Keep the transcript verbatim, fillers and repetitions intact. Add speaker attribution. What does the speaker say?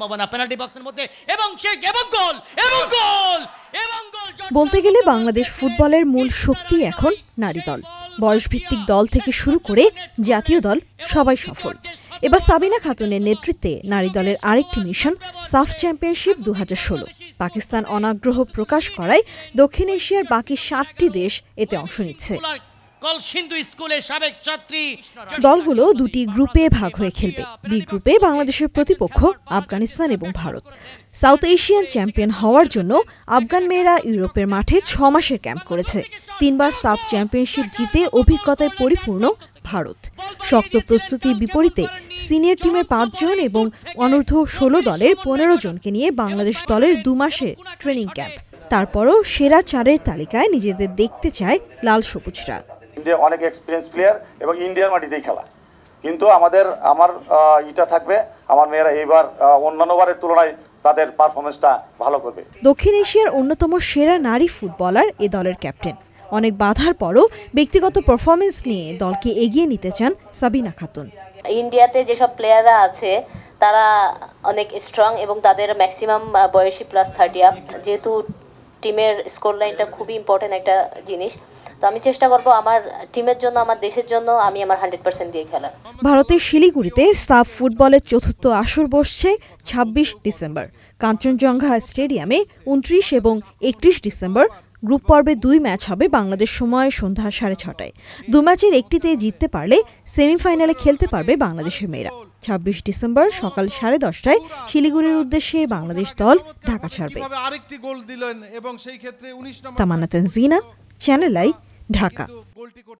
Speaker 1: Penalty বক্সের মধ্যে এবং সেই এবং গোল এবং গোল এবং গোল।
Speaker 2: বলতে গেলে বাংলাদেশ ফুটবলের মূল শক্তি এখন নারী দল। বয়সভিত্তিক দল থেকে শুরু করে জাতীয় দল সবাই সফল। এবার সাবিনা খাতুনের নেতৃত্বে নারী দলের আরেকটি মিশন সাফ চ্যাম্পিয়নশিপ দু হাজার ষোলো। পাকিস্তান অনাগ্রহ প্রকাশ করায় দক্ষিণ এশিয়ার বাকি ষাটটি দেশ এতে অংশ নিচ্ছে। দলগুলো দুটি গ্রুপে ভাগ হয়ে খেলবে। বি গ্রুপে বাংলাদেশের প্রতিপক্ষ আফগানিস্তান এবং ভারত। সাউথ এশিয়ান চ্যাম্পিয়ন হওয়ার জন্য আফগান মেয়েরা ইউরোপের মাঠে ছ মাসের ক্যাম্প করেছে। তিনবার সাফ চ্যাম্পিয়নশিপ জিতে অভিজ্ঞতায় পরিপূর্ণ ভারত। শক্ত প্রস্তুতির বিপরীতে সিনিয়র টিমের পাঁচজন এবং অনূর্ধ্ব ষোলো দলের পনেরো জনকে নিয়ে বাংলাদেশ দলের দু মাসের ট্রেনিং ক্যাম্প। তারপরও সেরা চারের তালিকায় নিজেদের দেখতে চায় লাল সবুজরা।
Speaker 3: ইন্ডিয়া অনেক এক্সপিরিয়েন্স প্লেয়ার এবং ইন্ডিয়ার মাটিতেই খেলা, কিন্তু আমাদের আমার এটা থাকবে আমার মেয়েরা এইবার অন্যান্য বারের তুলনায় তাদের পারফরমেন্সটা ভালো করবে।
Speaker 2: দক্ষিণ এশিয়ার অন্যতম সেরা নারী ফুটবলার এ দলের ক্যাপ্টেন। অনেক বাধার পরও ব্যক্তিগত পারফরমেন্স নিয়ে দলকে এগিয়ে নিতে চান সাবিনা খাতুন।
Speaker 4: ইন্ডিয়াতে যেসব প্লেয়াররা আছে তারা অনেক স্ট্রং এবং তাদের ম্যাক্সিমাম বয়সী প্লাস থার্টি আপ। যেহেতু টিমের স্কোর লাইনটা খুবই ইম্পর্টেন্ট একটা জিনিস, তো আমি চেষ্টা করব আমার টিমের জন্য, আমার দেশের জন্য আমি আমার হান্ড্রেড পার্সেন্ট দিয়ে খেলা।
Speaker 2: ভারতের শিলিগুড়িতে সাফ ফুটবলের চতুর্থ আসর বসছে ছাব্বিশ ডিসেম্বর। কাঞ্চনজঙ্ঘা স্টেডিয়ামে উনত্রিশ এবং একত্রিশ ডিসেম্বর। গ্রুপ পর্বে দুই ম্যাচ হবে বাংলাদেশ সময় সন্ধ্যা সাড়ে ছটায়। দু ম্যাচের একটিতে জিততে পারলে সেমিফাইনালে খেলতে পারবে বাংলাদেশের মেয়েরা। ছাব্বিশ ডিসেম্বর সকাল সাড়ে দশটায় শিলিগুড়ির উদ্দেশ্যে বাংলাদেশ দল ঢাকা ছাড়বে। Tamanna Tanjina, channel I, Dhaka.